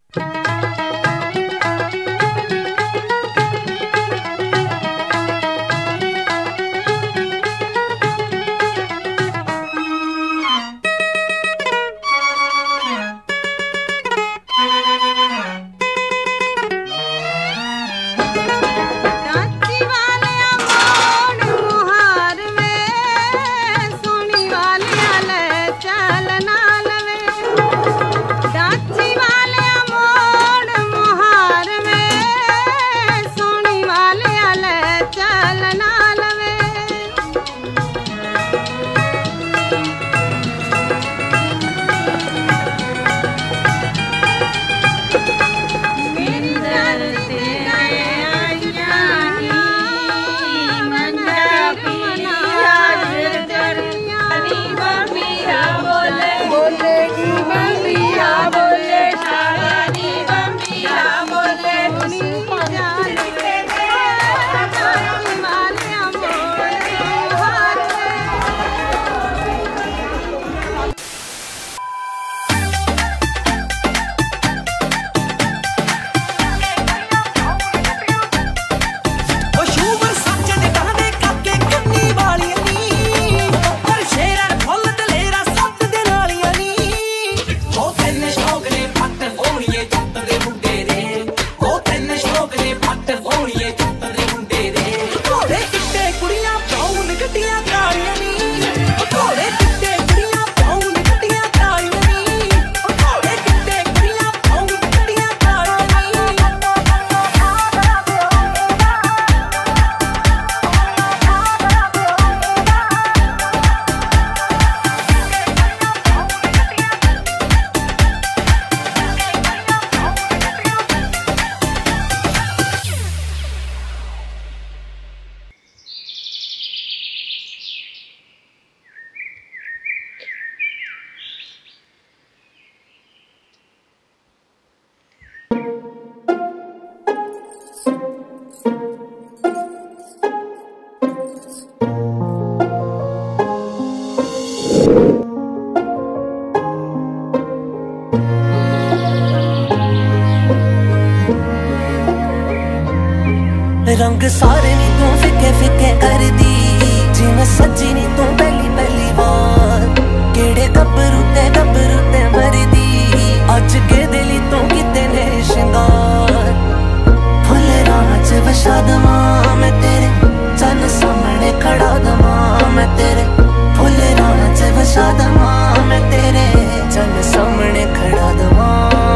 रंग सारे नी तू फिके फिके कर दी जिवें सजी नी तू पहली पहली बार केड़े गब्बरू ते मरदी अज के दिली तू किते ने शिंगार फुल राज वशा दवां मैं तेरे चन सामने खड़ा दवां मैं तेरे फुल राज वशा दवां मैं तेरे चन सामने खड़ा दवां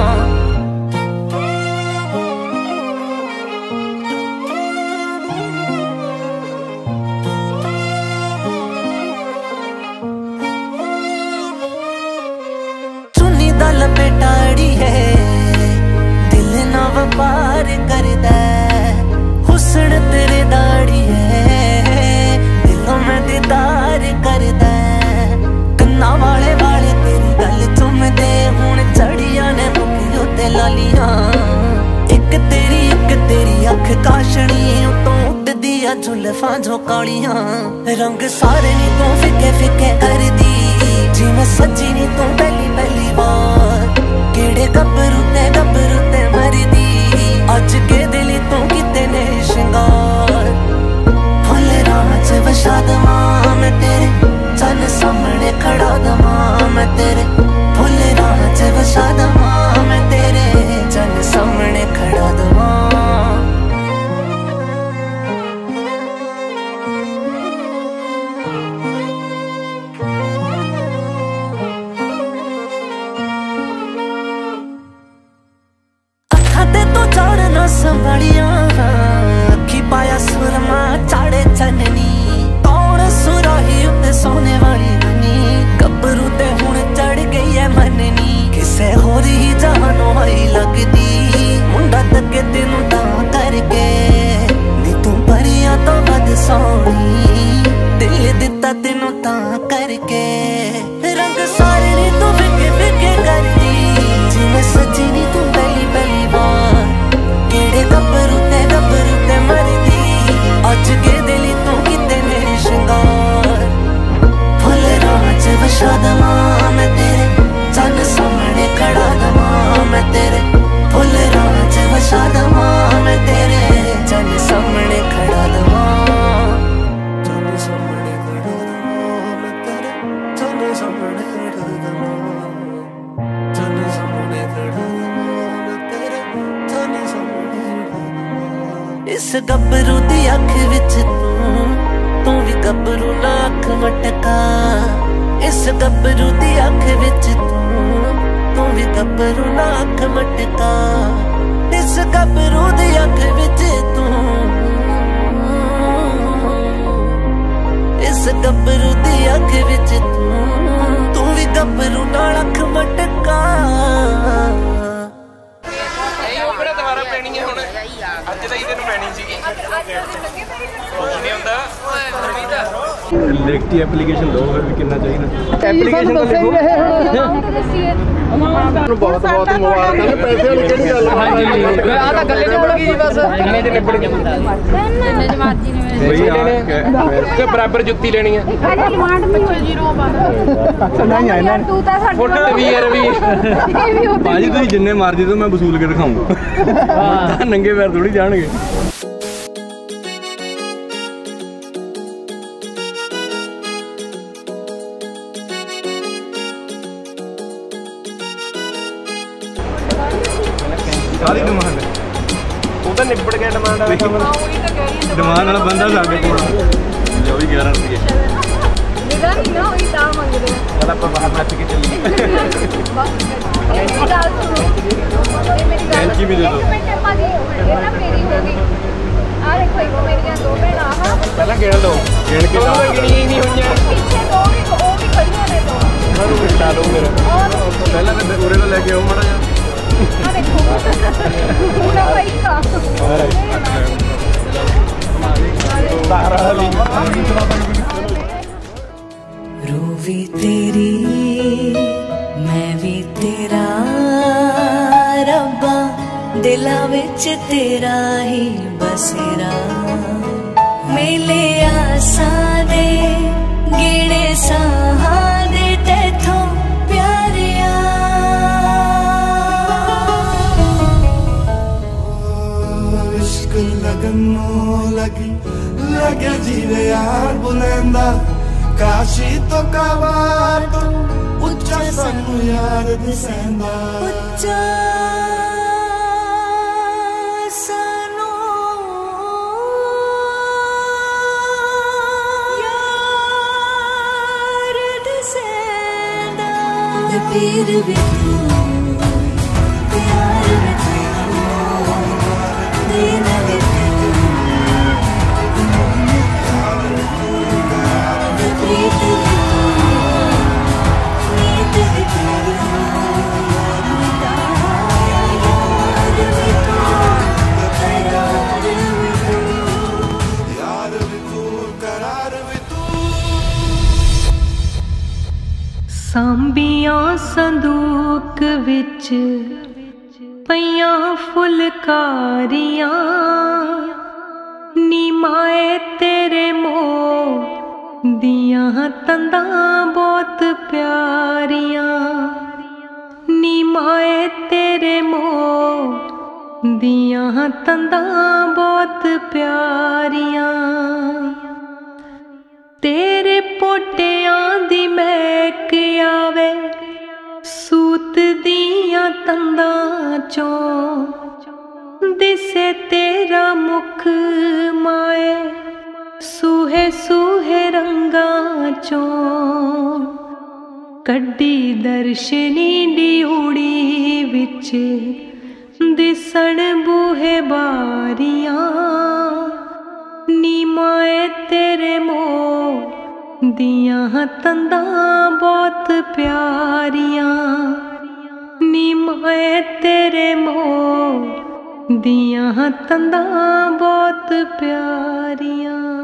लपेटाड़ी है दिल ना व्यापार करदा हुस्न तेरे दाड़ी है दिलों में दीदार करदा कन्ना वाले वाले तेरी गल चुमदे हुण चढ़िया ने मुखी उत्ते लालियां एक तेरी अख काशनी उतों उड़दी आ जुल्फां जो कालियां रंग सारे नी तू फिके फिके कर दी जिवें सजी नी तू पहली पहली बार केड़े गब्बरू ते मरदी अज के दिली तू किते ने शिंगार फुल राज वशा दवां मैं तेरे चन सामने खड़ा दवां मैं तेरे फुल राज वशा दवां मैं तेरे चन सामने खड़ा दवां संभालिया अखी पाया सुरमा चाड़े चननी कौन सुराही उत्ते सोने वाली गनी गब्बरू ते हुण चढ़ गई है मननी किसे होर ही जहानों आई लगदी मुंडा तके तेनू तां करके नी तू परियां तो वध सोहनी दिल दिता तेनू तां करके रंग सारे नी तू फिके फिके करदी जिवें सजी नी तू पहली पहली बार केड़े गब्बरू ते मरदी अज के दिली तू किते ने शिंगार फुल राज वशा दवां मैं तेरे चन सामने खड़ा दवां मैं गबरू दी अख विच तू भी गबरू ना अख मटका। इस गबरू दी अख विच तू भी गबरू ना अख मटका। इस गबरू दी अख विच इस गबरू दी अख विच तू भी गबरू ना अख मटका। लिखती एप्लीकेशन दो फिर भी कितना चाहिए एप्लीकेशन तो लिखो बहुत बहुत मुबारक है पैसे वाली केड़ी गल हां जी आ ਤਾਂ ਗੱਲੇ ਨਿਬੜ ਗਈ ਜੀ ਬਸ ਇੰਨੇ ਚ ਨਿਬੜ ਗਈ ਇੰਨੇ ਚ ਮਾਰਜੀ ਨੇ ਤੇ ਬਰਾਬਰ ਜੁੱਤੀ ਲੈਣੀ ਹੈ ਡਿਮਾਂਡ ਨਹੀਂ ਹੋਈ ਜ਼ੀਰੋ ਬਾਅਦ ਨਹੀਂ ਆਇਆ ਨਾ ਤੂੰ ਤਾਂ ਸਾਡੇ ਫੋਟੋ ਵੀ ਯਾਰ ਵੀ ਭਾਜੀ ਤੁਸੀਂ ਜਿੰਨੇ ਮਰਜ਼ੀ ਤੋਂ ਮੈਂ ਵਸੂਲ ਕੇ ਦਿਖਾਉਂਗਾ ਹਾਂ ਨੰਗੇ ਪੈਰ ਥੋੜੀ ਜਾਣਗੇ। सारी डिमांड वो तो निपट गया डिमांड वाला काम डिमांड वाला बंदा साडे कोल जो भी 11 रुपए निगा नहीं ना वही दाम मांग रहे चल अपन बाहर नाच के चलिए मेरी गाल सुनो मेरी गाल की भी दे दो ये ना मेरी होगी आ देखो ये मेरी दो बहन आ पहला गेड़ लो गेड़ के दाम गिनी नहीं हुई पीछे दो भी खड़ी होने दो मैं बिठा लो मेरे पहला मैं पूरे ना लेके आओ माड़ा रूह भी तेरी मैं भी तेरा रब्बा दिला विच तेरा ही बसेरा मेले आसा दे गेड़े साहा दे तेथों प्यारिया लगन लगी लगे जीवे यार बुलंदा काशी तो काबा तो उच्चा सानू यार दिसेंदा उच्चा सानू यार दिसेंदा पीर भी प्यार भी दीन भी सांबियां संदूक विच पईयां फुलकारियां नी माए तेरे मोह दियां तंदां बहुत प्यारियां नी माए तेरे मोह दियां तंदां बहुत प्यारियां तेरे पोटियां दी महक आवे सूत दियां तंदां चों दिसे तेरा मुख माए सूहे सूहे रंगां चों कड्डी दर्शनी डिउड़ी विच दिसण बूहे बारियां नी माए तेरे मोह दियां तंदां बहुत प्यारियां नी माए तेरे मोह दियां तंदां बहुत प्यारियां।